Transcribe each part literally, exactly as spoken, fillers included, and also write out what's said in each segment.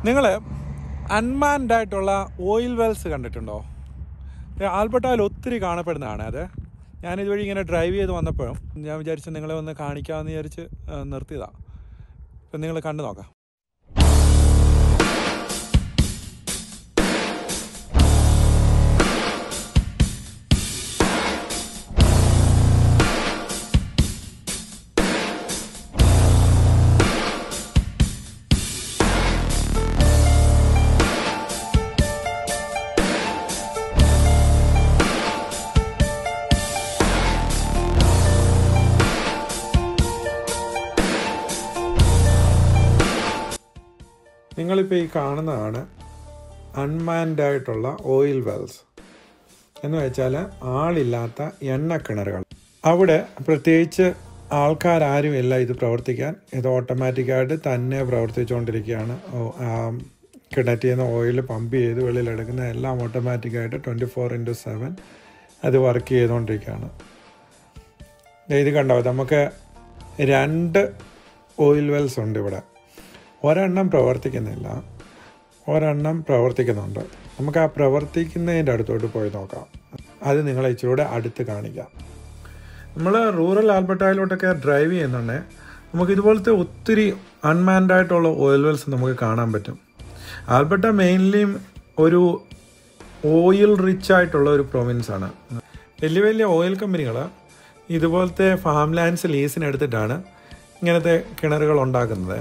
നിങ്ങൾ അൺമാൻഡ് ആയിട്ടുള്ള oil Wells കണ്ടിട്ടുണ്ടോ? ആൽബർട്ടയിൽ ഒത്തിരി കാണപ്പെടുന്നതാണ് അത്. ഞാനിതുവഴി ഇങ്ങനെ ഡ്രൈവ് ചെയ്ത് വന്നപ്പോഴും ഞാൻ വിചാരിച്ചു നിങ്ങളെ ഒന്ന് കാണിക്കാമെന്ന് വിചാരിച്ച് നിർത്തിയതാണ്. അപ്പം നിങ്ങൾ കണ്ടു നോക്കാം. നിങ്ങളിപ്പോൾ ഈ കാണുന്നതാണ് അൺമാൻഡ് ആയിട്ടുള്ള ഓയിൽ വെൽസ് എന്ന് വെച്ചാൽ ആളില്ലാത്ത എണ്ണക്കിണറുകൾ. അവിടെ പ്രത്യേകിച്ച് ആൾക്കാരും ഇല്ല ഇത് പ്രവർത്തിക്കാൻ. ഇത് ഓട്ടോമാറ്റിക്കായിട്ട് തന്നെ പ്രവർത്തിച്ചുകൊണ്ടിരിക്കുകയാണ്. കിണറ്റിൽ നിന്ന് ഓയിൽ പമ്പ് ചെയ്ത് വെളിയിലെടുക്കുന്ന എല്ലാം ഓട്ടോമാറ്റിക്കായിട്ട് ട്വൻറ്റി ഫോർ ഇൻറ്റു സെവൻ അത് വർക്ക് ചെയ്തുകൊണ്ടിരിക്കുകയാണ്. ഇത് കണ്ടോ, നമുക്ക് രണ്ട് ഓയിൽ വെൽസ് ഉണ്ട് ഇവിടെ. ഒരെണ്ണം പ്രവർത്തിക്കുന്നില്ല, ഒരെണ്ണം പ്രവർത്തിക്കുന്നുണ്ട്. നമുക്ക് ആ പ്രവർത്തിക്കുന്നതിൻ്റെ അടുത്തോട്ട് പോയി നോക്കാം. അത് നിങ്ങളെ ഇച്ചിരൂടെ അടുത്ത് കാണിക്കാം. നമ്മൾ റൂറൽ ആൽബർട്ടയിലോട്ടൊക്കെ ഡ്രൈവ് ചെയ്യുന്നുണ്ട്. നമുക്ക് ഇതുപോലത്തെ ഒത്തിരി അൺമാൻഡ് ആയിട്ടുള്ള ഓയിൽ വെൽസ് നമുക്ക് കാണാൻ പറ്റും. ആൽബർട്ട മെയിൻലി ഒരു ഓയിൽ റിച്ച് ആയിട്ടുള്ള ഒരു പ്രൊവിൻസാണ്. വലിയ വലിയ ഓയിൽ കമ്പനികൾ ഇതുപോലത്തെ ഫാം ലാൻഡ്സ് ലീസിന് എടുത്തിട്ടാണ് ഇങ്ങനത്തെ കിണറുകൾ ഉണ്ടാക്കുന്നത്.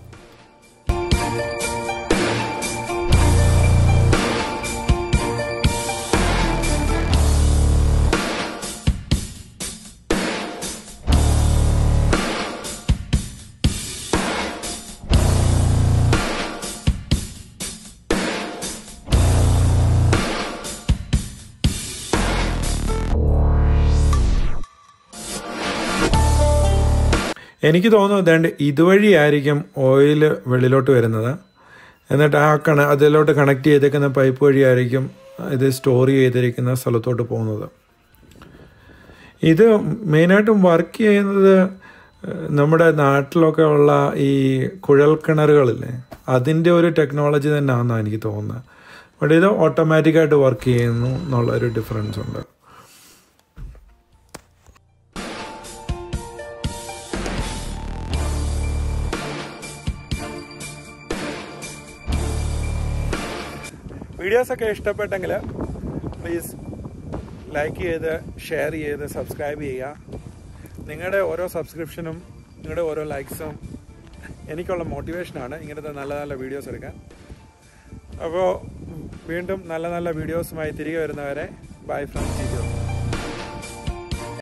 എനിക്ക് തോന്നുന്നു ഇതേണ്ട ഇതുവഴിയായിരിക്കും ഓയിൽ വെളിയിലോട്ട് വരുന്നത്. എന്നിട്ട് ആ കണ അതിലോട്ട് കണക്ട് ചെയ്തേക്കുന്ന പൈപ്പ് വഴിയായിരിക്കും ഇത് സ്റ്റോർ ചെയ്തിരിക്കുന്ന സ്ഥലത്തോട്ട് പോകുന്നത്. ഇത് മെയിനായിട്ടും വർക്ക് ചെയ്യുന്നത് നമ്മുടെ നാട്ടിലൊക്കെ ഉള്ള ഈ കുഴൽ കിണറുകളില്ലേ, അതിൻ്റെ ഒരു ടെക്നോളജി തന്നെയാണെന്നാണ് എനിക്ക് തോന്നുന്നത്. ബട്ട് ഇത് ഓട്ടോമാറ്റിക്കായിട്ട് വർക്ക് ചെയ്യുന്നു എന്നുള്ളൊരു ഡിഫറൻസ് ഉണ്ട്. വീഡിയോസൊക്കെ ഇഷ്ടപ്പെട്ടെങ്കിൽ പ്ലീസ് ലൈക്ക് ചെയ്ത് ഷെയർ ചെയ്ത് സബ്സ്ക്രൈബ് ചെയ്യുക. നിങ്ങളുടെ ഓരോ സബ്സ്ക്രിപ്ഷനും നിങ്ങളുടെ ഓരോ ലൈക്സും എനിക്കുള്ള മോട്ടിവേഷനാണ് ഇങ്ങനത്തെ നല്ല നല്ല വീഡിയോസ് എടുക്കാൻ. അപ്പോൾ വീണ്ടും നല്ല നല്ല വീഡിയോസുമായി തിരികെ വരുന്നവരെ ബൈ ഫ്രം